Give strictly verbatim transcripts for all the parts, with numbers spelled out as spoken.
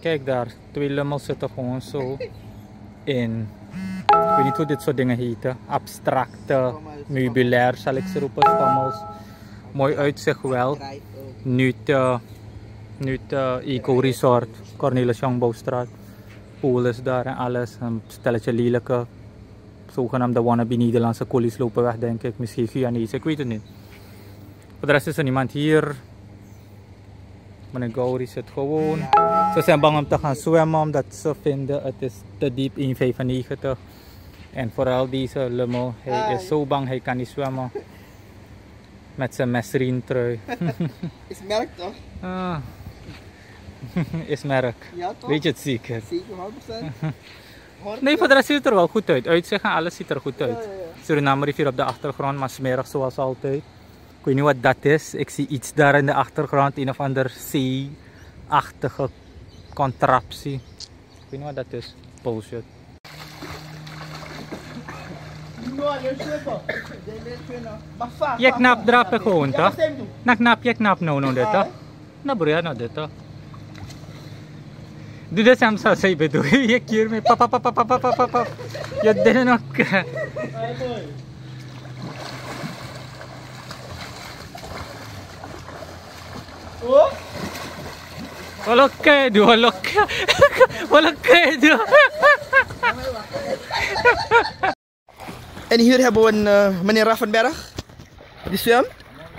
kijk daar, twee lummels zitten gewoon zo in. Ik weet niet hoe dit soort dingen heten. Abstracte, meubilair zal ik ze roepen, schommels. Mooi uitzicht wel. Nu te, nu te Eco Resort, Cornelis Jongbouwstraat. Pool is daar en alles. Een stelletje lelijke, zogenaamde wannabe Nederlandse coolies lopen weg denk ik. Misschien Guyanese, ik weet het niet. Voor de rest is er niemand hier. Meneer Gauri zit gewoon. Ze zijn bang om te gaan zwemmen omdat ze vinden het is te diep in vijfennegentig. En vooral deze lummel, hij is zo bang hij kan niet zwemmen. Met zijn mesrien trui. Is merk toch? Ah. Is merk. Ja toch? Weet je het zeker? Zeker, honderd procent. Nee, voor de rest ziet het er wel goed uit. Uitzicht en alles ziet er goed uit. Ja, ja, ja. Suriname rivier op de achtergrond, maar smerig zoals altijd. Ik weet niet wat dat is. Ik zie iets daar in de achtergrond. Een of ander zee-achtige contraptie. Ik weet niet wat dat is. Bullshit. Je knap drap ik gewoon toch? Nou knap je knap nou nou dit toch? Nou bro, nou dit toch? Doe dat samen zoals zij bedoel. Je keer me papa papa papa papa papa. Je denkt nog. Oh? Walau kedo, walau walau kedo. En hier hebben we een uh, meneer Raffenberg. Die zwemt.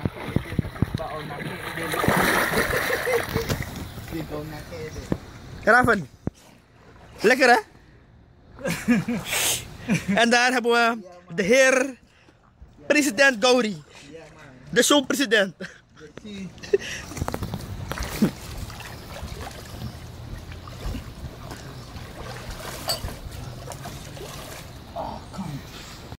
Raffen. Lekker hè? En daar hebben we de heer president Gauri. De zoon president.